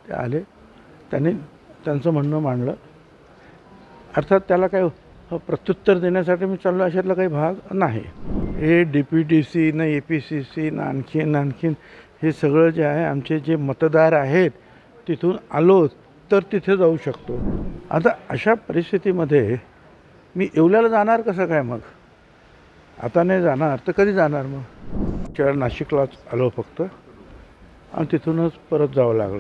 ते आले, त्यांनी त्यांचं म्हणणं मांडलं. अर्थात त्याला काही प्रत्युत्तर देण्यासाठी मी चाललो अशातला काही भाग नाही. हे DPTC ना APCC ना आणखीन हे सगळं जे आहे, आमचे जे मतदार आहेत तिथून आलो तर तिथे जाऊ शकतो. आता अशा परिस्थितीमध्ये मी येवल्याला जाणार कसं काय मग? आता नाही जाणार तर कधी जाणार मग? नाशिकलाच आलो फक्त आणि तिथूनच परत जावं लागलं.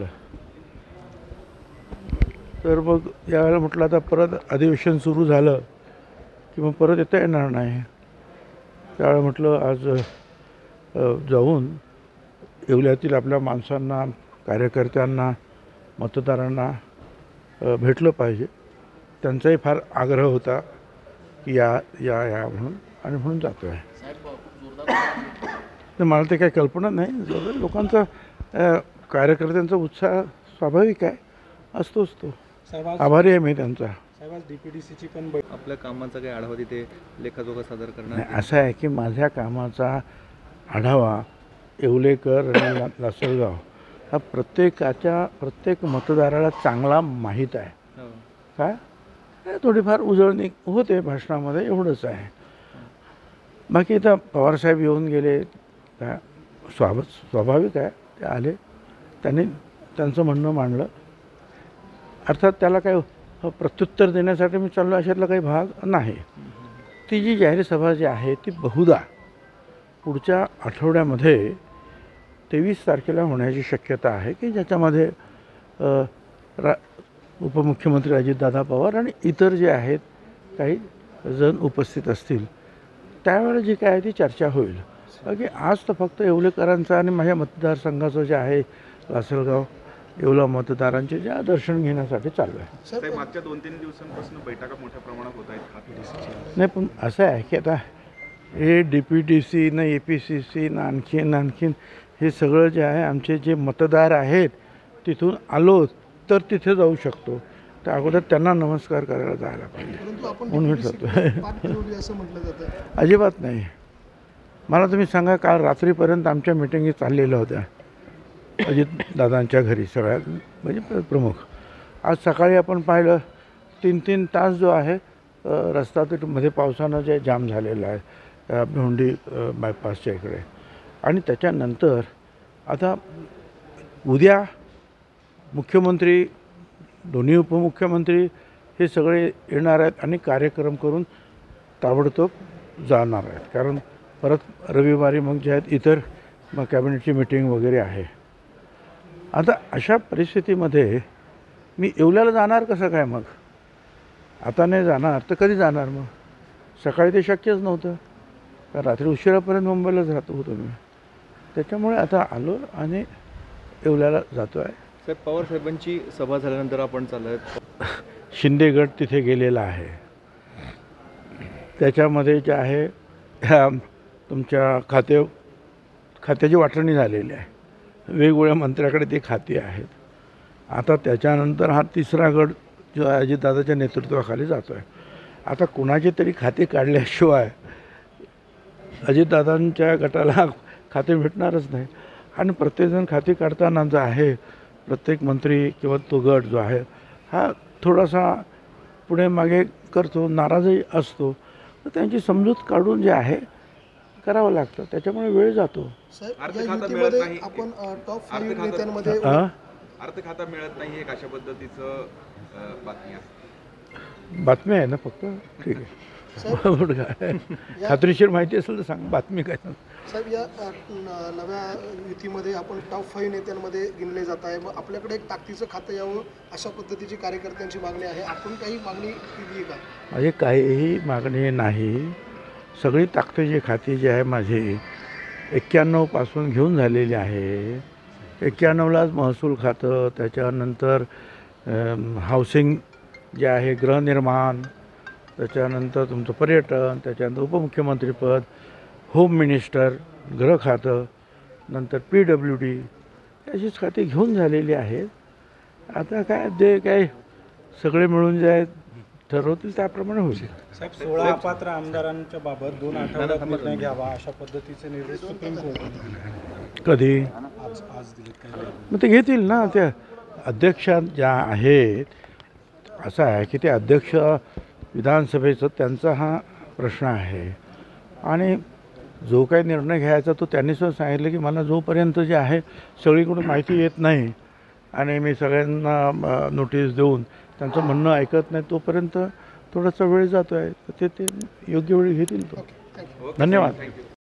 तर मग यावेळेला म्हटलं आता परत अधिवेशन सुरू झालं की मग परत येता येणार नाही. त्यावेळेला म्हटलं आज जाऊन येवल्यातील आपल्या माणसांना, कार्यकर्त्यांना, मतदारांना भेटलं पाहिजे. त्यांचाही फार आग्रह होता की या म्हणून, आणि म्हणून जातो आहे. तर मला ते काही कल्पना नाही. लोकांचा कार्यकर्त्यांचा उत्साह स्वाभाविक आहे, असतोच तो. आभारी आहे मी त्यांचा. DPTCची पण आपल्या कामाचा काही आढावा तिथे लेखाजोखा सादर करणार. असं आहे की माझ्या कामाचा आढावा येवलेकर आणि लासलगाव हा प्रत्येक मतदाराला चांगला माहीत आहे. काय थोडीफार उजळणी होते भाषणामध्ये, एवढंच आहे. बाकी इथं पवारसाहेब येऊन गेले, स्वाभाविक आहे. ते आले, त्यांनी त्यांचं म्हणणं मांडलं. अर्थात त्याला काही प्रत्युत्तर देण्यासाठी मी चाललो अशातला काही भाग नाही. ती जी जाहीर सभा जी आहे ती बहुधा पुढच्या आठवड्यामध्ये 23 तारखेला होण्याची शक्यता आहे, की ज्याच्यामध्ये उपमुख्यमंत्री अजितदादा पवार आणि इतर जे आहेत काही जण उपस्थित असतील. त्यावेळेला जी काय आहे ती चर्चा होईल. बाकी आज तर फक्त येवलेकरांचं आणि माझ्या मतदारसंघाचं जे आहे लासलगाव येवला मतदारांचे ज्या दर्शन घेण्यासाठी चालू आहे. मागच्या 2-3 दिवसांपासून बैठका मोठ्या प्रमाणात होत आहेत. नाही, पण असं आहे की आता हे DPTC ना APCC ना आणखीन हे सगळं जे आहे, आमचे जे मतदार आहेत तिथून आलो तर तिथे जाऊ शकतो. तर अगोदर त्यांना नमस्कार करायला जायला पाहिजे म्हणून जातो. अजिबात नाही. मला तुम्ही सांगा, काल रात्रीपर्यंत आमच्या मिटिंगी चाललेल्या होत्या अजितदादांच्या घरी, सगळ्यात म्हणजे प्रमुख. आज सकाळी आपण पाहिलं 3-3 तास जो आहे रस्ता मध्ये पावसानं जे जाम झालेला आहे भिवंडी बायपासच्या इकडे. आणि त्याच्यानंतर आता उद्या मुख्यमंत्री, दोन्ही उपमुख्यमंत्री हे सगळे येणार आहेत आणि कार्यक्रम करून ताबडतोब जाणार आहेत. कारण परत रविवारी मग जे आहेत इतर मग कॅबिनेटची मीटिंग वगैरे आहे. आता अशा परिस्थितीमध्ये मी येवल्याला जाणार कसं काय मग? आता नाही जाणार तर कधी जाणार मग? सकाळी ते शक्यच नव्हतं, कारण रात्री उशिरापर्यंत मुंबईलाच राहतो होतो मी. त्याच्यामुळे आता आलो आणि येवल्याला जातो आहे. साहेब, पवार साहेबांची सभा झाल्यानंतर आपण चालत शिंदे गट तिथे गेलेला आहे. त्याच्यामध्ये जे आहे तुमच्या खात्याची वाटणी झालेली आहे. वेगवेगळ्या मंत्र्याकडे ती खाती आहेत. आता त्याच्यानंतर हा तिसरा गट जो अजितदादाच्या नेतृत्वाखाली जातो आहे. आता कुणाची तरी खाती काढल्याशिवाय अजितदादांच्या गटाला खाते भेटणारच नाही. आणि प्रत्येकजण खाती काढताना जो आहे, प्रत्येक मंत्री किंवा तो गट जो आहे हा थोडासा पुढे मागे करतो, नाराजही असतो. तर त्यांची समजूत काढून जे आहे करावं लागतं. त्याच्यामुळे वेळ जातो. आपण टॉप 5 नेत्यांमध्ये अर्थ खाता मिळत नाही, एक अशा पद्धतीचं बातमी आहे ना फक्त. ठीक आहे, खात्रीशीर माहिती असेल तर सांग. बातमी काय साहेब, या नव्या युतीमध्ये आपण टॉप 5 नेत्यांमध्ये गिनले जात आहे. मग आपल्याकडे एक ताकदीचं खातं यावं अशा पद्धतीची कार्यकर्त्यांची मागणी आहे. आपण काही मागणी केली आहे का? माझी काहीही मागणी नाही. सगळी ताकदीची खाती जी आहे माझी 91 पासून घेऊन झालेली आहे. 91लाच महसूल खातं, त्याच्यानंतर हाऊसिंग जे आहे, गृहनिर्माण, त्याच्यानंतर तुमचं पर्यटन, त्याच्यानंतर उपमुख्यमंत्रीपद, होम मिनिस्टर, गृह खातं, नंतर PWD अशीच खाती घेऊन झालेली आहेत. आता काय जे काय सगळे मिळून जे आहेत ठरवतील त्याप्रमाणे होईल. साहेब, 16 अपात्र आमदारांच्या बाबत 2 आठवड्यात निर्णय घ्यावा अशा पद्धतीचे निर्देश सुप्रीम कोर्टाने कधी आज दिले. मग ते घेतील ना. त्या अध्यक्ष ज्या आहेत असं आहे की ते अध्यक्ष विधानसभेचं त्यांचा हा प्रश्न आहे आणि जो काही निर्णय घ्यायचा तो त्यांनी सुद्धा सांगितलं की मला जोपर्यंत जे आहे सगळीकडून माहिती येत नाही आणि मी सगळ्यांना नोटीस देऊन त्यांचं म्हणणं ऐकत नाही तोपर्यंत थोडासा वेळ जातो आहे तर ते योग्य वेळी घेतील तो. धन्यवाद.